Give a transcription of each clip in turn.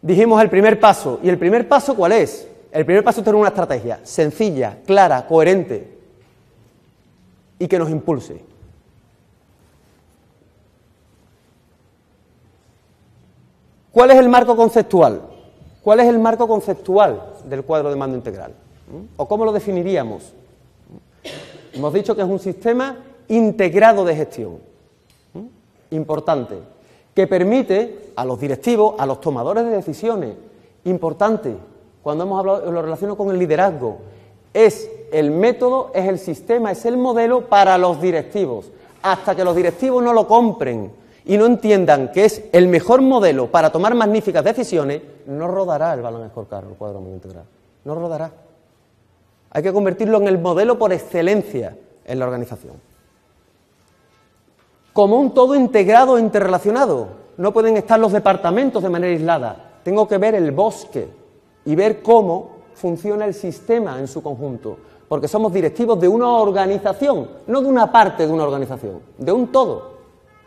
Dijimos el primer paso. ¿Y el primer paso cuál es? El primer paso es tener una estrategia sencilla, clara, coherente y que nos impulse. ¿Cuál es el marco conceptual? ¿Cuál es el marco conceptual del cuadro de mando integral? ¿O cómo lo definiríamos? Hemos dicho que es un sistema integrado de gestión, importante, que permite a los directivos, a los tomadores de decisiones, importante, cuando hemos hablado, lo relaciono con el liderazgo, es el método, es el sistema, es el modelo para los directivos. Hasta que los directivos no lo compren y no entiendan que es el mejor modelo para tomar magníficas decisiones, no rodará el Balance Scorecard, el cuadro de mando integral. No rodará. Hay que convertirlo en el modelo por excelencia en la organización. Como un todo integrado e interrelacionado. No pueden estar los departamentos de manera aislada. Tengo que ver el bosque y ver cómo funciona el sistema en su conjunto. Porque somos directivos de una organización, no de una parte de una organización, de un todo.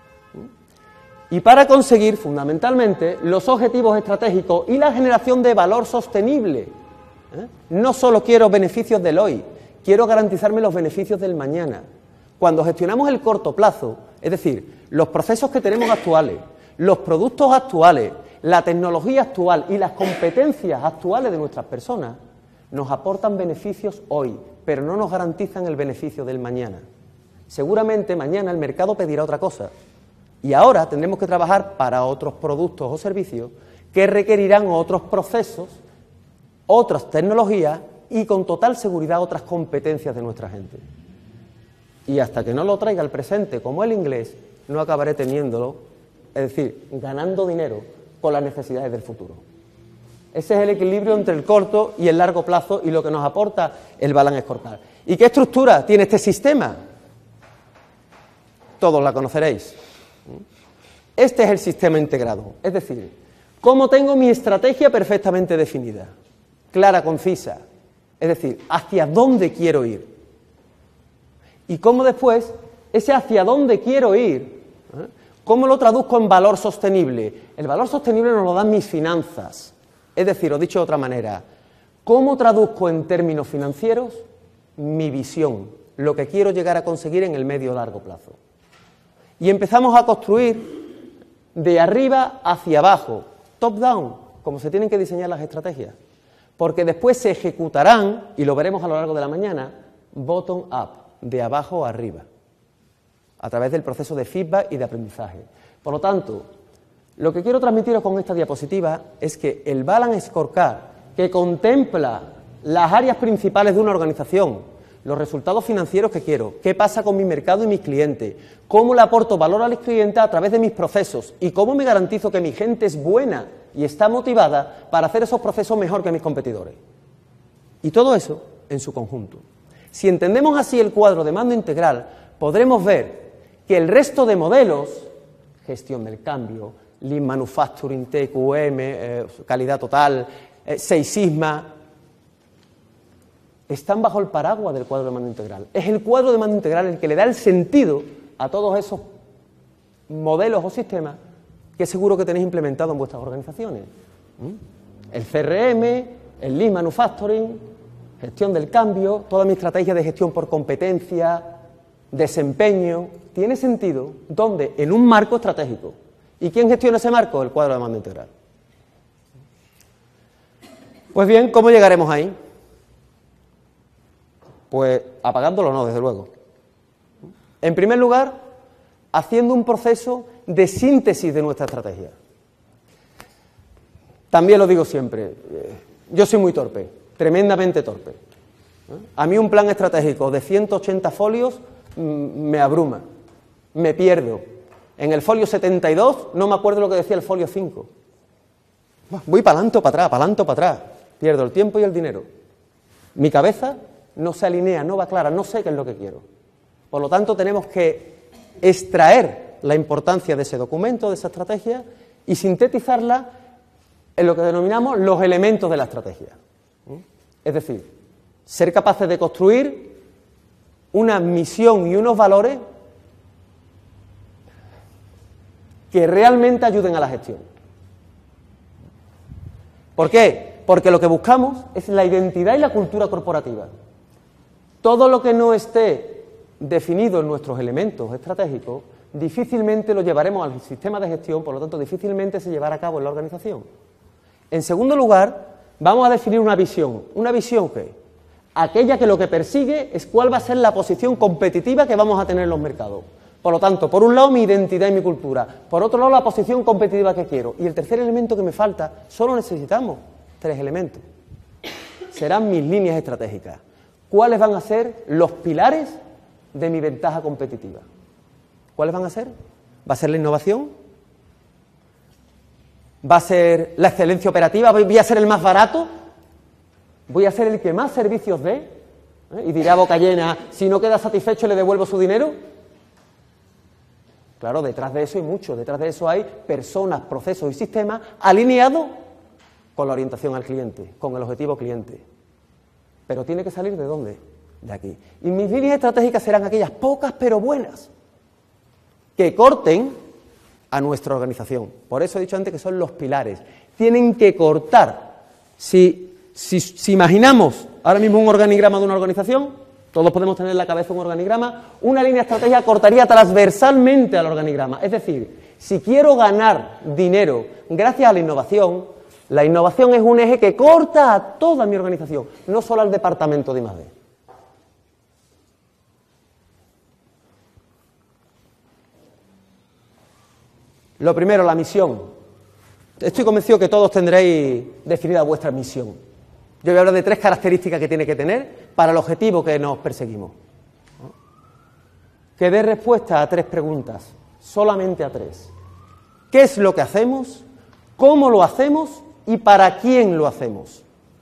Y para conseguir, fundamentalmente, los objetivos estratégicos y la generación de valor sostenible. No solo quiero beneficios del hoy, quiero garantizarme los beneficios del mañana. Cuando gestionamos el corto plazo, es decir, los procesos que tenemos actuales, los productos actuales, la tecnología actual y las competencias actuales de nuestras personas, nos aportan beneficios hoy, pero no nos garantizan el beneficio del mañana. Seguramente mañana el mercado pedirá otra cosa. Y ahora tendremos que trabajar para otros productos o servicios que requerirán otros procesos, otras tecnologías y con total seguridad otras competencias de nuestra gente. Y hasta que no lo traiga al presente, como el inglés, no acabaré teniéndolo, es decir, ganando dinero con las necesidades del futuro. Ese es el equilibrio entre el corto y el largo plazo y lo que nos aporta el Balance Scorecard. ¿Y qué estructura tiene este sistema? Todos la conoceréis. Este es el sistema integrado, es decir, cómo tengo mi estrategia perfectamente definida, clara, concisa, es decir, hacia dónde quiero ir. Y cómo después, ese hacia dónde quiero ir, ¿cómo lo traduzco en valor sostenible? El valor sostenible nos lo dan mis finanzas, es decir, o dicho de otra manera, ¿cómo traduzco en términos financieros mi visión, lo que quiero llegar a conseguir en el medio o largo plazo? Y empezamos a construir de arriba hacia abajo, top-down, como se tienen que diseñar las estrategias, porque después se ejecutarán, y lo veremos a lo largo de la mañana, bottom-up, de abajo a arriba, a través del proceso de feedback y de aprendizaje. Por lo tanto, lo que quiero transmitiros con esta diapositiva es que el Balance Scorecard, que contempla las áreas principales de una organización, los resultados financieros que quiero, qué pasa con mi mercado y mis clientes, cómo le aporto valor a los clientes a través de mis procesos y cómo me garantizo que mi gente es buena y está motivada para hacer esos procesos mejor que mis competidores. Y todo eso en su conjunto. Si entendemos así el cuadro de mando integral, podremos ver que el resto de modelos, gestión del cambio, Lean Manufacturing, TQM, calidad total, Six Sigma, están bajo el paraguas del cuadro de mando integral. Es el cuadro de mando integral el que le da el sentido a todos esos modelos o sistemas que seguro que tenéis implementados en vuestras organizaciones. El CRM, el Lean Manufacturing, gestión del cambio, toda mi estrategia de gestión por competencia, desempeño, tiene sentido donde en un marco estratégico. ¿Y quién gestiona ese marco? El cuadro de mando integral. Pues bien, ¿cómo llegaremos ahí? Pues apagándolo no, desde luego. En primer lugar, haciendo un proceso de síntesis de nuestra estrategia. También lo digo siempre, yo soy muy torpe, tremendamente torpe. A mí un plan estratégico de 180 folios me abruma, me pierdo. En el folio 72 no me acuerdo lo que decía el folio 5. Voy para adelante o para atrás, para adelante o para atrás. Pierdo el tiempo y el dinero. Mi cabeza no se alinea, no va clara, no sé qué es lo que quiero. Por lo tanto, tenemos que extraer la importancia de ese documento, de esa estrategia, y sintetizarla en lo que denominamos los elementos de la estrategia. Es decir, ser capaces de construir una misión y unos valores que realmente ayuden a la gestión. ¿Por qué? Porque lo que buscamos es la identidad y la cultura corporativa. Todo lo que no esté definido en nuestros elementos estratégicos, difícilmente lo llevaremos al sistema de gestión, por lo tanto, difícilmente se llevará a cabo en la organización. En segundo lugar, vamos a definir una visión. ¿Una visión qué? Aquella que lo que persigue es cuál va a ser la posición competitiva que vamos a tener en los mercados. Por lo tanto, por un lado mi identidad y mi cultura, por otro lado la posición competitiva que quiero. Y el tercer elemento que me falta, solo necesitamos 3 elementos. Serán mis líneas estratégicas. ¿Cuáles van a ser los pilares de mi ventaja competitiva? ¿Cuáles van a ser? ¿Va a ser la innovación? ¿Va a ser la excelencia operativa? ¿Voy a ser el más barato? ¿Voy a ser el que más servicios dé? Y dirá a boca llena, si no queda satisfecho le devuelvo su dinero. Claro, detrás de eso hay mucho, detrás de eso hay personas, procesos y sistemas alineados con la orientación al cliente, con el objetivo cliente. Pero tiene que salir ¿de dónde? De aquí. Y mis líneas estratégicas serán aquellas pocas pero buenas que corten a nuestra organización. Por eso he dicho antes que son los pilares. Tienen que cortar. Si imaginamos ahora mismo un organigrama de una organización, todos podemos tener en la cabeza un organigrama, una línea estratégica cortaría transversalmente al organigrama. Es decir, si quiero ganar dinero gracias a la innovación es un eje que corta a toda mi organización, no solo al departamento de I+D. Lo primero, la misión. Estoy convencido que todos tendréis definida vuestra misión. Yo voy a hablar de 3 características que tiene que tener para el objetivo que nos perseguimos. Que dé respuesta a 3 preguntas, solamente a 3. ¿Qué es lo que hacemos? ¿Cómo lo hacemos? ¿Y para quién lo hacemos?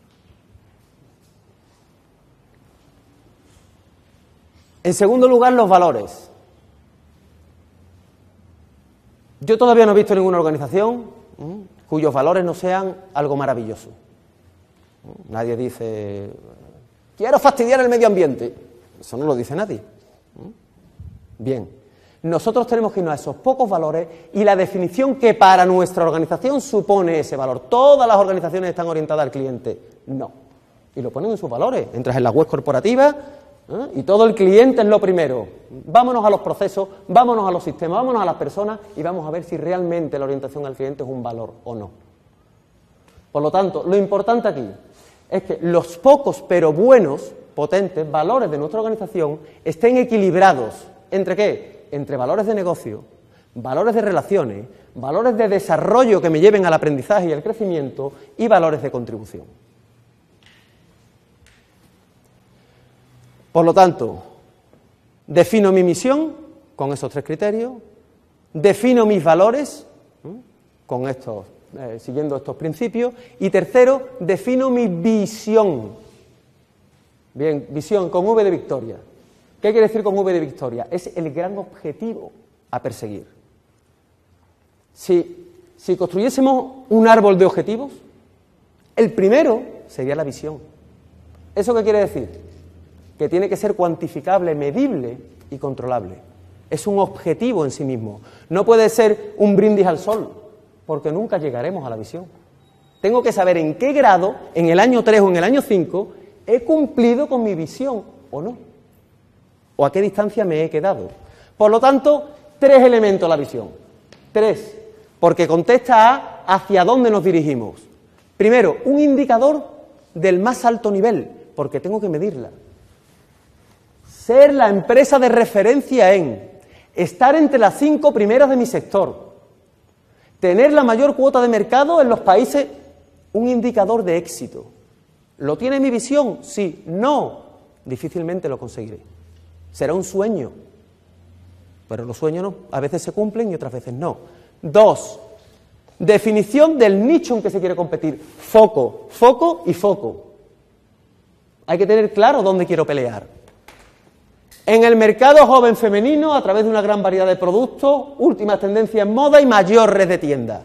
En segundo lugar, los valores. Yo todavía no he visto ninguna organización cuyos valores no sean algo maravilloso. Nadie dice, quiero fastidiar el medio ambiente. Eso no lo dice nadie. Bien, nosotros tenemos que irnos a esos pocos valores y la definición que para nuestra organización supone ese valor. ¿Todas las organizaciones están orientadas al cliente? No. Y lo ponen en sus valores. Entras en la web corporativa y todo el cliente es lo primero. Vámonos a los procesos, vámonos a los sistemas, vámonos a las personas y vamos a ver si realmente la orientación al cliente es un valor o no. Por lo tanto, lo importante aquí es que los pocos pero buenos, potentes valores de nuestra organización estén equilibrados. ¿Entre qué? Entre valores de negocio, valores de relaciones, valores de desarrollo que me lleven al aprendizaje y al crecimiento y valores de contribución. Por lo tanto, defino mi misión con esos 3 criterios, defino mis valores con estos, siguiendo estos principios, y tercero, defino mi visión. Bien, visión con V de Victoria. ¿Qué quiere decir con V de Victoria? Es el gran objetivo a perseguir. Si construyésemos un árbol de objetivos, el primero sería la visión. ¿Eso qué quiere decir? Que tiene que ser cuantificable, medible y controlable. Es un objetivo en sí mismo. No puede ser un brindis al sol, porque nunca llegaremos a la visión. Tengo que saber en qué grado, en el año 3 o en el año 5, he cumplido con mi visión o no. O a qué distancia me he quedado. Por lo tanto, 3 elementos la visión. 3, porque contesta a hacia dónde nos dirigimos. Primero, un indicador del más alto nivel, porque tengo que medirla. Ser la empresa de referencia en estar entre las 5 primeras de mi sector, tener la mayor cuota de mercado en los países, un indicador de éxito. ¿Lo tiene mi visión? Sí. No, difícilmente lo conseguiré. Será un sueño, pero los sueños no, a veces se cumplen y otras veces no. 2, definición del nicho en que se quiere competir. Foco, foco y foco. Hay que tener claro dónde quiero pelear. En el mercado joven femenino, a través de una gran variedad de productos, últimas tendencias en moda y mayor red de tiendas.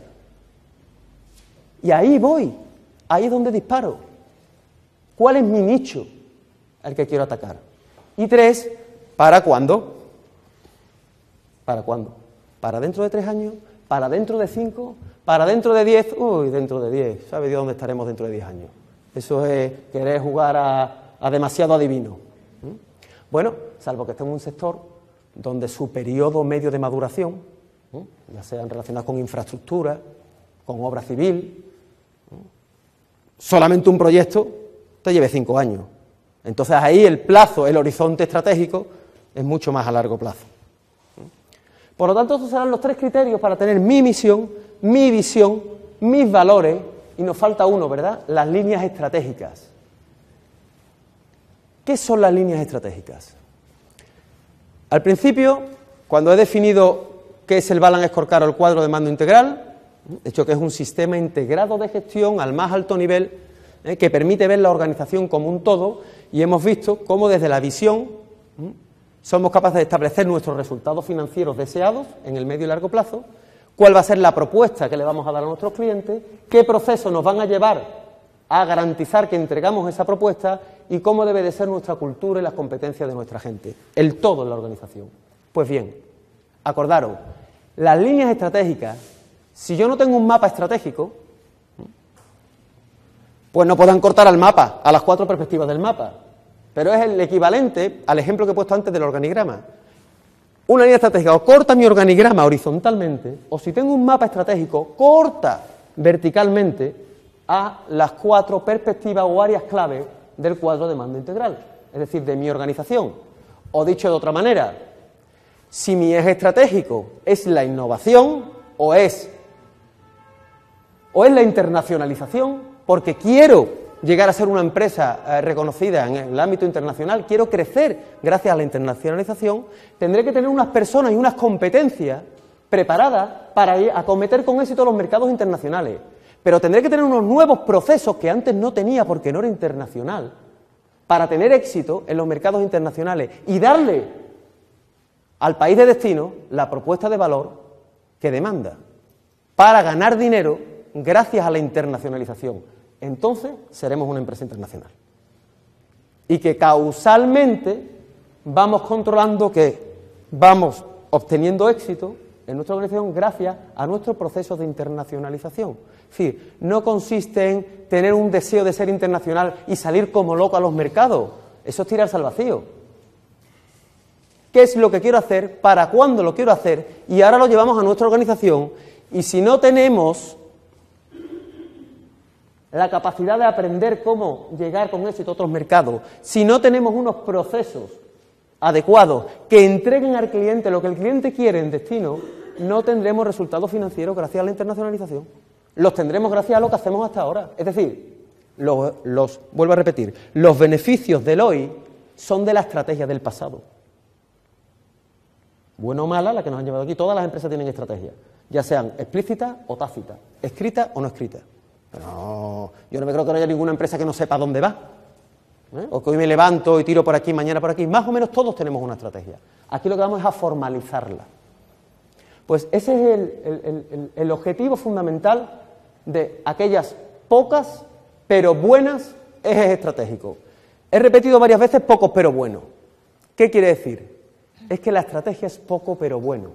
Y ahí voy, ahí es donde disparo. ¿Cuál es mi nicho al que quiero atacar? Y 3, ¿para cuándo? ¿Para cuándo? ¿Para dentro de 3 años? ¿Para dentro de 5? Para dentro de 10, dentro de 10, ¿sabe Dios dónde estaremos dentro de 10 años? Eso es querer jugar a demasiado adivino. Bueno, salvo que esté en un sector donde su periodo medio de maduración, ya sean relacionados con infraestructura, con obra civil, solamente un proyecto te lleve 5 años. Entonces ahí el plazo, el horizonte estratégico es mucho más a largo plazo. Por lo tanto, estos serán los 3 criterios para tener mi misión, mi visión, mis valores, y nos falta uno, ¿verdad? Las líneas estratégicas. ¿Qué son las líneas estratégicas? Al principio, cuando he definido qué es el Balance Scorecard o el cuadro de mando integral, de hecho que es un sistema integrado de gestión al más alto nivel, que permite ver la organización como un todo, y hemos visto cómo desde la visión somos capaces de establecer nuestros resultados financieros deseados en el medio y largo plazo, cuál va a ser la propuesta que le vamos a dar a nuestros clientes, qué procesos nos van a llevar a garantizar que entregamos esa propuesta y cómo debe de ser nuestra cultura y las competencias de nuestra gente, el todo en la organización. Pues bien, acordaros, las líneas estratégicas, si yo no tengo un mapa estratégico, pues no puedan cortar al mapa, a las 4 perspectivas del mapa, pero es el equivalente al ejemplo que he puesto antes del organigrama. Una línea estratégica o corta mi organigrama horizontalmente, o si tengo un mapa estratégico, corta verticalmente a las 4 perspectivas o áreas clave del cuadro de mando integral, es decir, de mi organización. O dicho de otra manera, si mi eje estratégico es la innovación o es la internacionalización, porque quiero llegar a ser una empresa reconocida en el ámbito internacional, quiero crecer gracias a la internacionalización, tendré que tener unas personas y unas competencias preparadas para acometer con éxito los mercados internacionales. Pero tendré que tener unos nuevos procesos que antes no tenía porque no era internacional, para tener éxito en los mercados internacionales y darle al país de destino la propuesta de valor que demanda, para ganar dinero gracias a la internacionalización. Entonces seremos una empresa internacional. Y que causalmente vamos controlando que vamos obteniendo éxito en nuestra organización gracias a nuestro proceso de internacionalización. Es decir, no consiste en tener un deseo de ser internacional y salir como loco a los mercados. Eso es tirarse al vacío. ¿Qué es lo que quiero hacer? ¿Para cuándo lo quiero hacer? Y ahora lo llevamos a nuestra organización. Y si no tenemos la capacidad de aprender cómo llegar con éxito a otros mercados, si no tenemos unos procesos adecuados que entreguen al cliente lo que el cliente quiere en destino, no tendremos resultados financieros gracias a la internacionalización. Los tendremos gracias a lo que hacemos hasta ahora. Es decir, vuelvo a repetir, los beneficios del hoy son de la estrategia del pasado. Buena o mala, la que nos han llevado aquí, todas las empresas tienen estrategias, ya sean explícitas o tácitas, escritas o no escritas. Pero yo no me creo que no haya ninguna empresa que no sepa dónde va. O que hoy me levanto y tiro por aquí, mañana por aquí. Más o menos todos tenemos una estrategia. Aquí lo que vamos es a formalizarla. Pues ese es el objetivo fundamental de aquellas pocas pero buenas ejes estratégicos. He repetido varias veces pocos pero buenos. ¿Qué quiere decir? Es que la estrategia es poco pero bueno.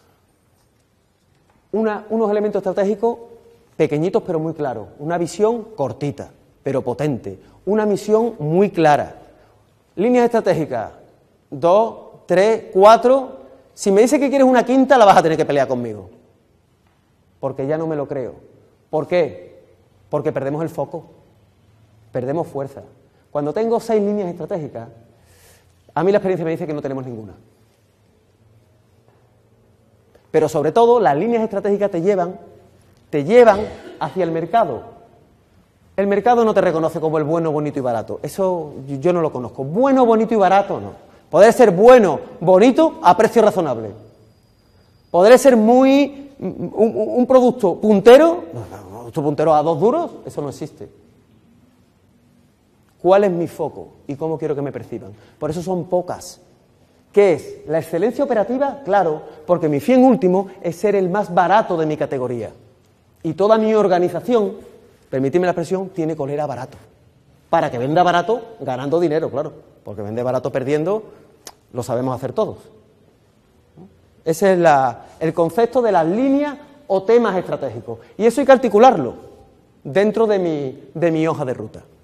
Unos elementos estratégicos pequeñitos pero muy claros, una visión cortita pero potente, una misión muy clara, líneas estratégicas, 2, 3, 4, si me dice que quieres una quinta la vas a tener que pelear conmigo, porque ya no me lo creo. ¿Por qué? Porque perdemos el foco, perdemos fuerza. Cuando tengo 6 líneas estratégicas, a mí la experiencia me dice que no tenemos ninguna. Pero sobre todo las líneas estratégicas te llevan hacia el mercado. El mercado no te reconoce como el bueno, bonito y barato. Eso yo no lo conozco. Bueno, bonito y barato, no. Podré ser bueno, bonito, a precio razonable. Podré ser un producto puntero, puntero a 2 duros, eso no existe. ¿Cuál es mi foco y cómo quiero que me perciban? Por eso son pocas. ¿Qué es? ¿La excelencia operativa? Claro, porque mi fin último es ser el más barato de mi categoría. Y toda mi organización, permíteme la expresión, tiene colera barato. Para que venda barato, ganando dinero, claro. Porque vende barato perdiendo, lo sabemos hacer todos. Ese es el concepto de las líneas o temas estratégicos. Y eso hay que articularlo dentro de mi hoja de ruta.